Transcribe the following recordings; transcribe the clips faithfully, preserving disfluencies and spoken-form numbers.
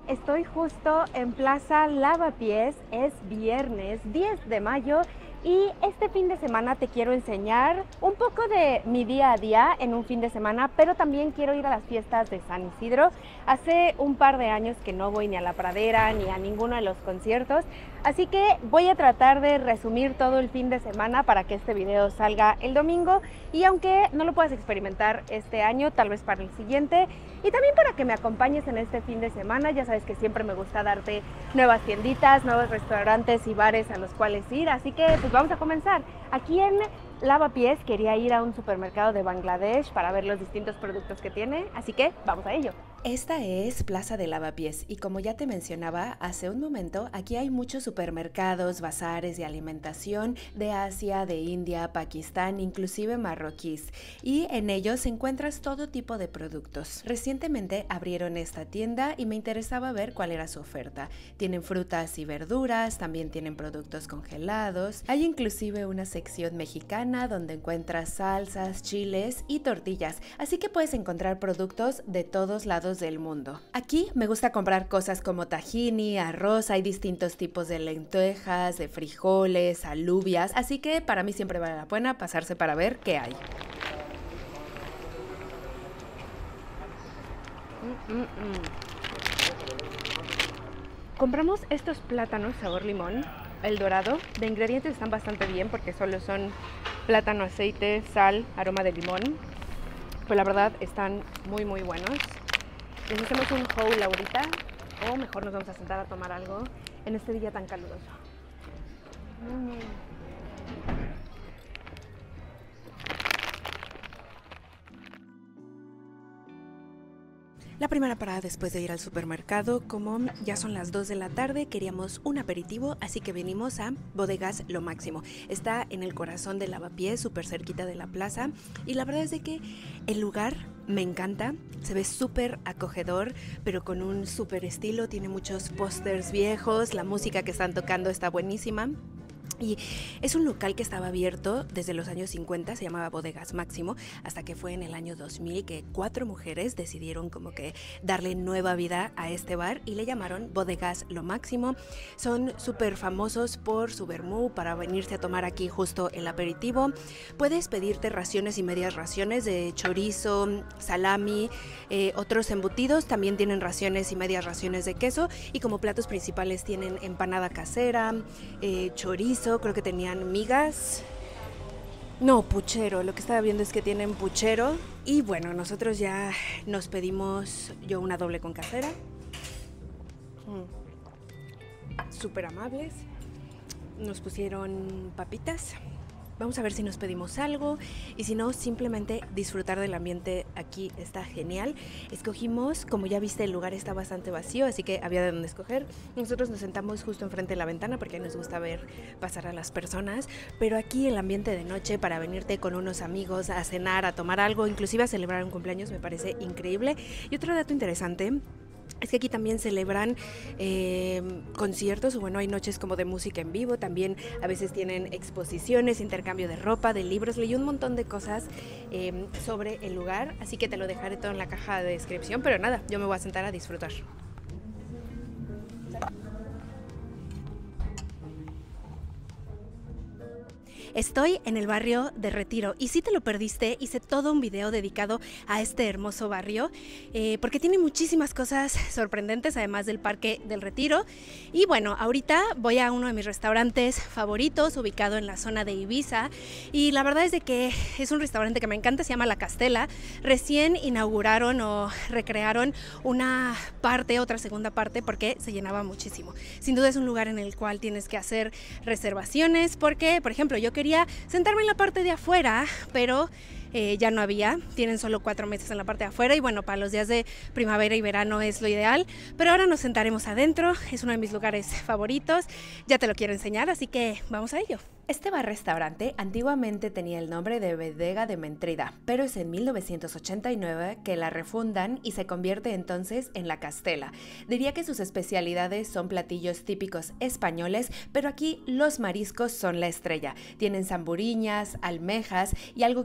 Estoy justo en Plaza Lavapiés, es viernes diez de mayo y este fin de semana te quiero enseñar un poco de mi día a día en un fin de semana, pero también quiero ir a las fiestas de San Isidro. Hace un par de años que no voy ni a la Pradera ni a ninguno de los conciertos, así que voy a tratar de resumir todo el fin de semana para que este video salga el domingo, y aunque no lo puedas experimentar este año, tal vez para el siguiente, y también para que me acompañes en este fin de semana. Ya sabes que siempre me gusta darte nuevas tienditas, nuevos restaurantes y bares a los cuales ir, así que pues vamos a comenzar. Aquí en Lavapiés quería ir a un supermercado de Bangladesh para ver los distintos productos que tiene, así que vamos a ello. Esta es Plaza de Lavapiés y como ya te mencionaba hace un momento, aquí hay muchos supermercados, bazares de alimentación de Asia, de India, Pakistán, inclusive marroquíes, y en ellos encuentras todo tipo de productos. Recientemente abrieron esta tienda y me interesaba ver cuál era su oferta. Tienen frutas y verduras, también tienen productos congelados, hay inclusive una sección mexicana donde encuentras salsas, chiles y tortillas, así que puedes encontrar productos de todos lados del mundo. Aquí me gusta comprar cosas como tahini, arroz, hay distintos tipos de lentejas, de frijoles, alubias, así que para mí siempre vale la pena pasarse para ver qué hay. Mm, mm, mm. Compramos estos plátanos sabor limón, el dorado. De ingredientes están bastante bien porque solo son plátano, aceite, sal, aroma de limón. Pues la verdad están muy muy buenos. Les hacemos un haul ahorita, o mejor nos vamos a sentar a tomar algo en este día tan caluroso. Mm. La primera parada después de ir al supermercado, como ya son las dos de la tarde, queríamos un aperitivo, así que venimos a Bodegas Lo Máximo. Está en el corazón de Lavapiés, súper cerquita de la plaza, y la verdad es de que el lugar me encanta, se ve súper acogedor, pero con un súper estilo, tiene muchos pósters viejos, la música que están tocando está buenísima. Y es un local que estaba abierto desde los años cincuenta, se llamaba Bodegas Máximo, hasta que fue en el año dos mil que cuatro mujeres decidieron como que darle nueva vida a este bar y le llamaron Bodegas Lo Máximo. Son súper famosos por su vermú, para venirse a tomar aquí justo el aperitivo. Puedes pedirte raciones y medias raciones de chorizo, salami, eh, otros embutidos, también tienen raciones y medias raciones de queso, y como platos principales tienen empanada casera, eh, chorizo, creo que tenían migas, no, puchero, lo que estaba viendo es que tienen puchero. Y bueno, nosotros ya nos pedimos, yo una doble con casera, mm. súper amables, nos pusieron papitas. Vamos a ver si nos pedimos algo, y si no, simplemente disfrutar del ambiente. Aquí está genial. Escogimos, como ya viste, el lugar está bastante vacío, así que había de dónde escoger. Nosotros nos sentamos justo enfrente de la ventana porque nos gusta ver pasar a las personas, pero aquí el ambiente de noche para venirte con unos amigos a cenar, a tomar algo, inclusive a celebrar un cumpleaños, me parece increíble. Y otro dato interesante es que aquí también celebran eh, conciertos, o bueno, hay noches como de música en vivo, también a veces tienen exposiciones, intercambio de ropa, de libros, leí un montón de cosas eh, sobre el lugar, así que te lo dejaré todo en la caja de descripción, pero nada, yo me voy a sentar a disfrutar. Estoy en el barrio de Retiro, y si te lo perdiste, hice todo un video dedicado a este hermoso barrio, eh, porque tiene muchísimas cosas sorprendentes, además del Parque del Retiro. Y bueno, ahorita voy a uno de mis restaurantes favoritos, ubicado en la zona de Ibiza, y la verdad es de que es un restaurante que me encanta, se llama La Castela. Recién inauguraron o recrearon una parte, otra segunda parte, porque se llenaba muchísimo. Sin duda es un lugar en el cual tienes que hacer reservaciones, porque, por ejemplo, yo quería Quería sentarme en la parte de afuera, pero eh, ya no había, tienen solo cuatro mesas en la parte de afuera, y bueno, para los días de primavera y verano es lo ideal, pero ahora nos sentaremos adentro, es uno de mis lugares favoritos, ya te lo quiero enseñar, así que vamos a ello. Este bar-restaurante antiguamente tenía el nombre de Bodega de Mentrida, pero es en mil novecientos ochenta y nueve que la refundan y se convierte entonces en La Castela. Diría que sus especialidades son platillos típicos españoles, pero aquí los mariscos son la estrella. Tienen zamburiñas, almejas y algo que a mí me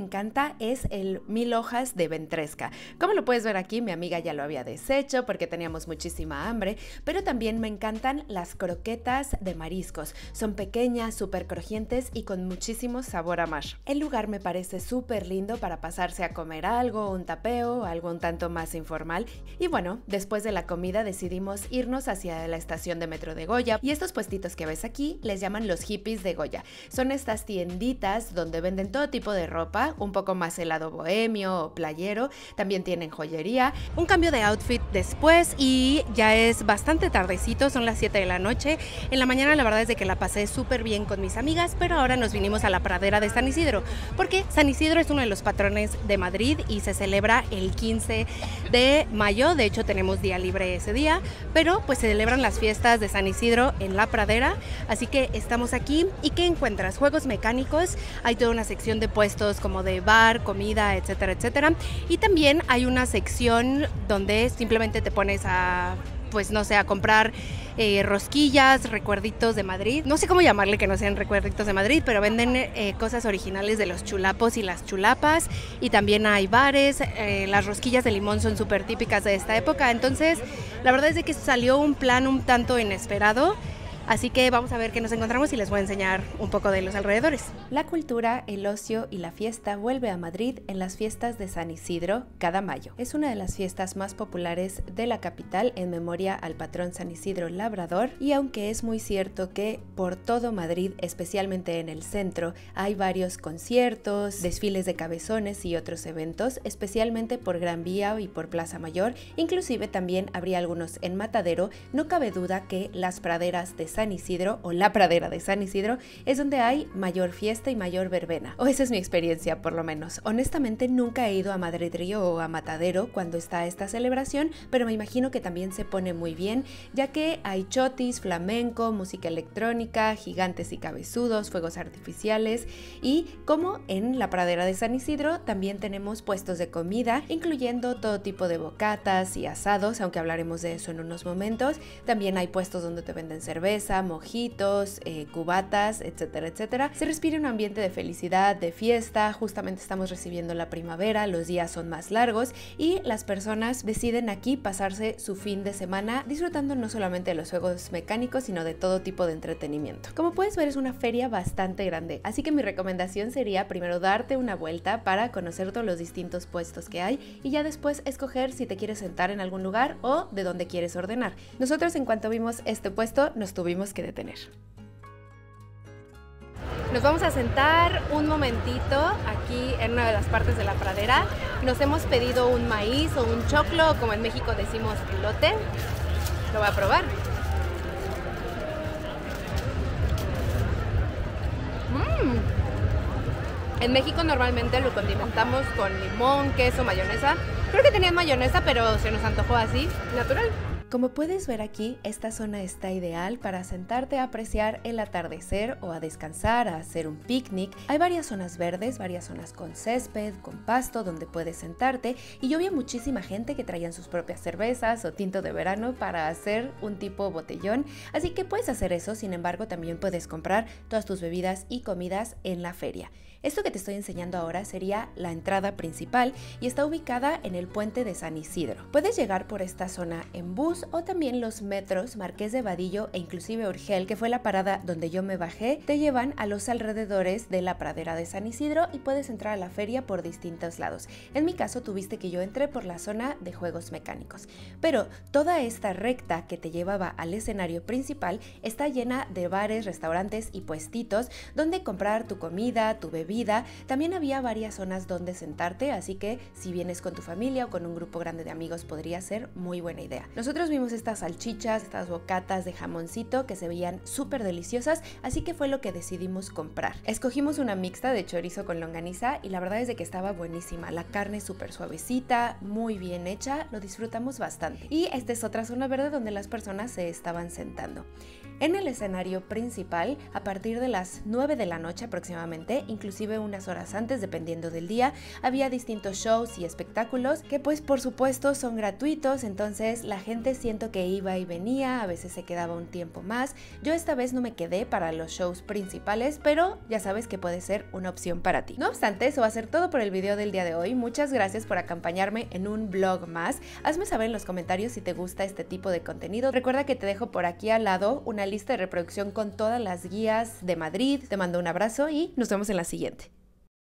encanta es el mil hojas de ventresca. Como lo puedes ver aquí, mi amiga ya lo había deshecho porque teníamos muchísima hambre, pero también me encantan las croquetas de mariscos. Son pequeñas, súper crujientes y con muchísimo sabor a mar. El lugar me parece súper lindo para pasarse a comer algo, un tapeo, algo un tanto más informal. Y bueno, después de la comida decidimos irnos hacia la estación de metro de Goya, y estos puestitos que ves aquí les llaman los hippies de Goya. Son estas tienditas donde venden todo tipo de ropa, un poco más el lado bohemio o playero, también tienen joyería. Un cambio de outfit después y ya es bastante tardecito, son las siete de la noche. En la mañana la verdad es de que la pasé súper bien con mis amigas, pero ahora nos vinimos a la pradera de San Isidro, porque San Isidro es uno de los patrones de Madrid y se celebra el quince de mayo, de hecho tenemos día libre ese día, pero pues se celebran las fiestas de San Isidro en la pradera, así que estamos aquí. ¿Y qué encuentras? Juegos mecánicos, hay toda una sección de puestos como de bar, comida, etcétera, etcétera, y también hay una sección donde simplemente te pones a, pues no sé, a comprar eh, rosquillas, recuerditos de Madrid, no sé cómo llamarle que no sean recuerditos de Madrid, pero venden eh, cosas originales de los chulapos y las chulapas, y también hay bares. Eh, las rosquillas de limón son súper típicas de esta época, entonces la verdad es de que salió un plan un tanto inesperado. Así que vamos a ver qué nos encontramos y les voy a enseñar un poco de los alrededores. La cultura, el ocio y la fiesta vuelve a Madrid en las fiestas de San Isidro cada mayo. Es una de las fiestas más populares de la capital en memoria al patrón San Isidro Labrador, y aunque es muy cierto que por todo Madrid, especialmente en el centro, hay varios conciertos, desfiles de cabezones y otros eventos, especialmente por Gran Vía y por Plaza Mayor, inclusive también habría algunos en Matadero, no cabe duda que las praderas de San Isidro o la pradera de San Isidro es donde hay mayor fiesta y mayor verbena, o esa es mi experiencia por lo menos. Honestamente nunca he ido a Madrid Río o a Matadero cuando está esta celebración, pero me imagino que también se pone muy bien, ya que hay chotis, flamenco, música electrónica, gigantes y cabezudos, fuegos artificiales, y como en la pradera de San Isidro también tenemos puestos de comida, incluyendo todo tipo de bocatas y asados, aunque hablaremos de eso en unos momentos. También hay puestos donde te venden cerveza, mojitos, eh, cubatas, etcétera, etcétera. Se respira un ambiente de felicidad, de fiesta. Justamente estamos recibiendo la primavera, los días son más largos y las personas deciden aquí pasarse su fin de semana disfrutando no solamente de los juegos mecánicos, sino de todo tipo de entretenimiento. Como puedes ver, es una feria bastante grande, así que mi recomendación sería primero darte una vuelta para conocer todos los distintos puestos que hay y ya después escoger si te quieres sentar en algún lugar o de dónde quieres ordenar. Nosotros, en cuanto vimos este puesto, nos tuvimos que detener. Nos vamos a sentar un momentito aquí en una de las partes de la pradera. Nos hemos pedido un maíz o un choclo, como en México decimos elote. Lo voy a probar. Mm. En México normalmente lo condimentamos con limón, queso, mayonesa. Creo que tenían mayonesa, pero se nos antojó así, natural. Como puedes ver aquí, esta zona está ideal para sentarte a apreciar el atardecer o a descansar, a hacer un picnic. Hay varias zonas verdes, varias zonas con césped, con pasto donde puedes sentarte, y yo vi a muchísima gente que traían sus propias cervezas o tinto de verano para hacer un tipo botellón, así que puedes hacer eso. Sin embargo, también puedes comprar todas tus bebidas y comidas en la feria. Esto que te estoy enseñando ahora sería la entrada principal y está ubicada en el puente de San Isidro. Puedes llegar por esta zona en bus o también los metros Marqués de Vadillo e inclusive Urgel, que fue la parada donde yo me bajé, te llevan a los alrededores de la pradera de San Isidro y puedes entrar a la feria por distintos lados. En mi caso tuviste que yo entré por la zona de juegos mecánicos, pero toda esta recta que te llevaba al escenario principal está llena de bares, restaurantes y puestitos donde comprar tu comida, tu bebida. También había varias zonas donde sentarte, así que si vienes con tu familia o con un grupo grande de amigos podría ser muy buena idea. Nosotros vimos estas salchichas, estas bocatas de jamoncito que se veían súper deliciosas, así que fue lo que decidimos comprar. Escogimos una mixta de chorizo con longaniza y la verdad es de que estaba buenísima. La carne súper suavecita, muy bien hecha, lo disfrutamos bastante. Y esta es otra zona verde donde las personas se estaban sentando. En el escenario principal, a partir de las nueve de la noche aproximadamente, inclusive inclusive unas horas antes dependiendo del día. Había distintos shows y espectáculos que pues por supuesto son gratuitos, entonces la gente siento que iba y venía, a veces se quedaba un tiempo más. Yo esta vez no me quedé para los shows principales, pero ya sabes que puede ser una opción para ti. No obstante, eso va a ser todo por el video del día de hoy. Muchas gracias por acompañarme en un vlog más. Hazme saber en los comentarios si te gusta este tipo de contenido. Recuerda que te dejo por aquí al lado una lista de reproducción con todas las guías de Madrid. Te mando un abrazo y nos vemos en la siguiente.